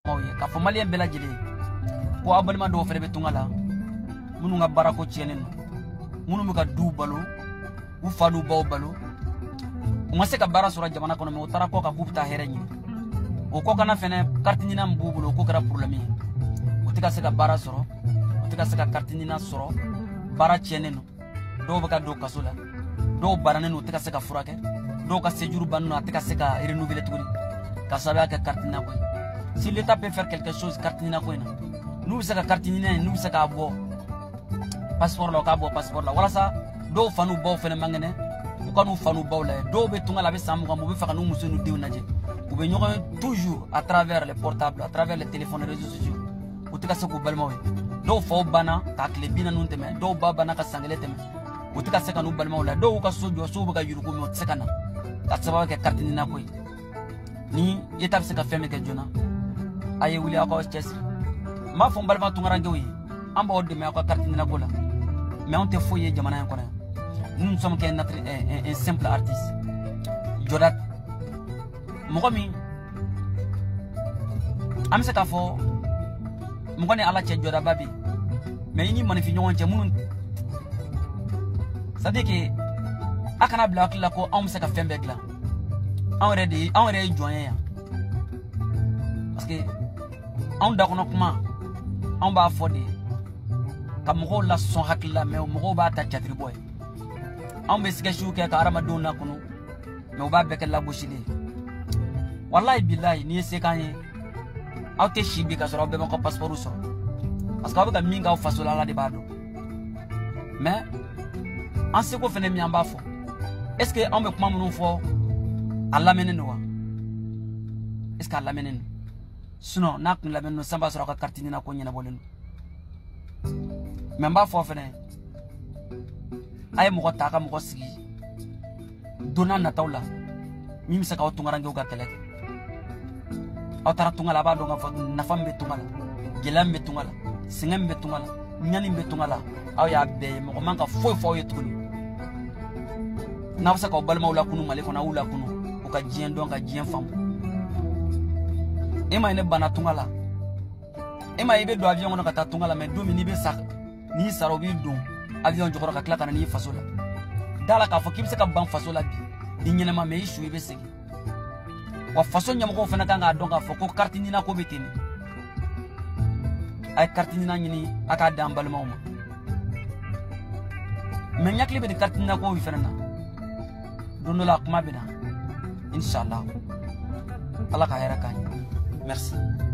ka fo malien bela jele ko abalma do fere be tungala munu nga barako cienen munu muka du balo u fadu baw balo uma se ka bara sura jamana kono me utara ko ka kubta herenyi o ko kana fene kartinina mbubulo ko kara problème utika se ka bara soro utika se ka kartinina soro bara cienen do baka do kasola do barane no utika se ka furake do ka séjour banno utika se ka renouveler tuguni ka sabe ka kartinina ko. Si l'État peut faire quelque chose, cartinina koina. Nous sommes cartinina, nous sommes à boire. Passeport là, à boire passeport là. Voilà ça. Do fanu boire fait le mangane. Ou quand nous fanu boire là, do betunga la besamu quand nous faire nous monsieur nous déonager. Ou bien nous toujours à travers les portables, à travers les téléphones, les réseaux sociaux. Ou te casse au balmawe. Do fo bana, ta klebina nous teme. Do bana ka sangele teme. Ou te casse quand nous balmawe là. Do ou ka sojo so baka yuruko me otsekana. Ta sababu que cartinina koi. Ni étape se ka fait me que jona. Aye wuli ako chess ma fo balma tungarange wi amba odde me ako kartinina gola mais on te foye jamana en kono nous ne sommes qu'un un simple artiste jodat mokomi am se ka fo mokone ala che joda babi mais ini man fi ñewon che munun ça dit que akana block la ko am se ka fembe gla on ready joyen parce que on da kono kuma on ba fodi kam ko la son hakilla me mo ba ta chatri boy on be siga shuke ka arama dona kono me ba be kala bushili wallahi billahi ni se kan awte shibi ka soro be ko passeport so parce que ba minga o fasola la de bado mais en se ko fene mi amba fo est ce que on be kuma mun fo alla menene wa est ce que alla menene sinon nak la men no samba soro ka kartinina ko nyina bolen memba fo fene ay mo ta ka mo sigi dona na tawla mi mi saka otunga range uga tele awtara tungala ba do nga fa na fambe tungala gelambe tungala singembe tungala nyani mbe tungala aw ya be mo manka fo fo yetuni na saka obal mawla kunu male ko na ula kunu o ka jien do nga jien fam ema ine bana tungala ema ibe do avion ngono kata tungala me do mi ni be sak ni saro bi do avion jokoro ka kla kana ni fasola dala ka fo kimse ka ban fasola bi nyene ma me ishu ibe segi wa faso nyam ko fena kanga donga fo ko kartinina ko betini ay kartinina nyini aka dambal mawma me nyakli be kartinina ko wi fena dondo la kuma bina inshallah Allah ka hera kan. Merci.